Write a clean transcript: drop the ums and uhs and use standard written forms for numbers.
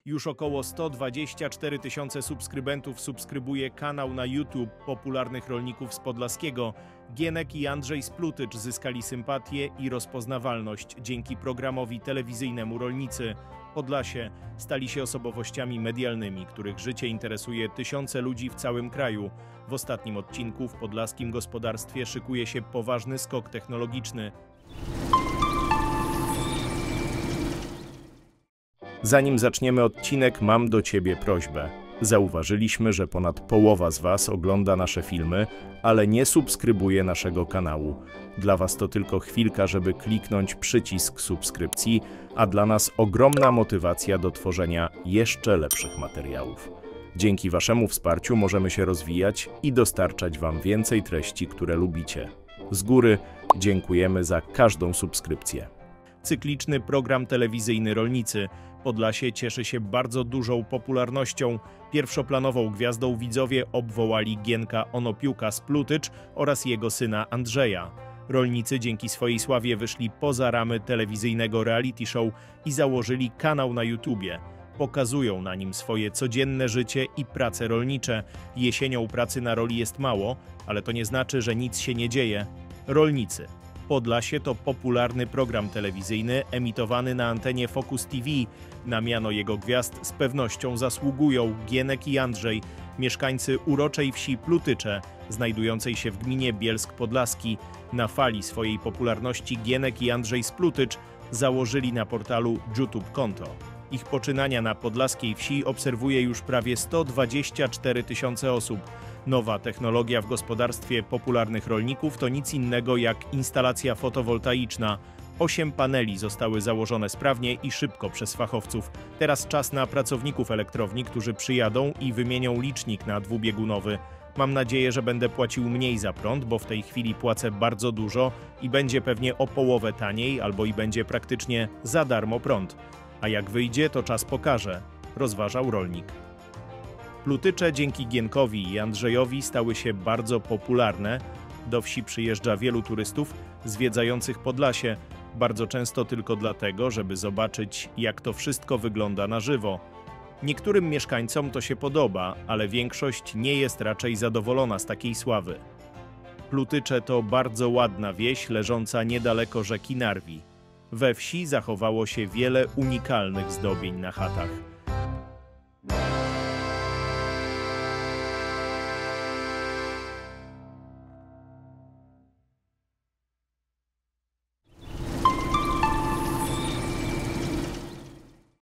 Już około 124 tysiące subskrybentów subskrybuje kanał na YouTube popularnych rolników z Podlaskiego. Gienek i Andrzej Splutycz zyskali sympatię i rozpoznawalność dzięki programowi telewizyjnemu Rolnicy. Podlasie stali się osobowościami medialnymi, których życie interesuje tysiące ludzi w całym kraju. W ostatnim odcinku w podlaskim gospodarstwie szykuje się poważny skok technologiczny. Zanim zaczniemy odcinek, mam do Ciebie prośbę. Zauważyliśmy, że ponad połowa z Was ogląda nasze filmy, ale nie subskrybuje naszego kanału. Dla Was to tylko chwilka, żeby kliknąć przycisk subskrypcji, a dla nas ogromna motywacja do tworzenia jeszcze lepszych materiałów. Dzięki Waszemu wsparciu możemy się rozwijać i dostarczać Wam więcej treści, które lubicie. Z góry dziękujemy za każdą subskrypcję. Cykliczny program telewizyjny Rolnicy Podlasie cieszy się bardzo dużą popularnością. Pierwszoplanową gwiazdą widzowie obwołali Gienka Onopiuka Splutycz oraz jego syna Andrzeja. Rolnicy dzięki swojej sławie wyszli poza ramy telewizyjnego reality show i założyli kanał na YouTubie. Pokazują na nim swoje codzienne życie i prace rolnicze. Jesienią pracy na roli jest mało, ale to nie znaczy, że nic się nie dzieje. Rolnicy Podlasie to popularny program telewizyjny emitowany na antenie Focus TV. Na miano jego gwiazd z pewnością zasługują Gienek i Andrzej, mieszkańcy uroczej wsi Plutycze, znajdującej się w gminie Bielsk Podlaski. Na fali swojej popularności Gienek i Andrzej Splutycz założyli na portalu YouTube konto. Ich poczynania na podlaskiej wsi obserwuje już prawie 124 tysiące osób. Nowa technologia w gospodarstwie popularnych rolników to nic innego jak instalacja fotowoltaiczna. 8 paneli zostały założone sprawnie i szybko przez fachowców. Teraz czas na pracowników elektrowni, którzy przyjadą i wymienią licznik na dwubiegunowy. Mam nadzieję, że będę płacił mniej za prąd, bo w tej chwili płacę bardzo dużo i będzie pewnie o połowę taniej, albo i będzie praktycznie za darmo prąd. A jak wyjdzie, to czas pokaże, rozważał rolnik. Plutycze dzięki Gienkowi i Andrzejowi stały się bardzo popularne. Do wsi przyjeżdża wielu turystów zwiedzających Podlasie, bardzo często tylko dlatego, żeby zobaczyć, jak to wszystko wygląda na żywo. Niektórym mieszkańcom to się podoba, ale większość nie jest raczej zadowolona z takiej sławy. Plutycze to bardzo ładna wieś leżąca niedaleko rzeki Narwi. We wsi zachowało się wiele unikalnych zdobień na chatach.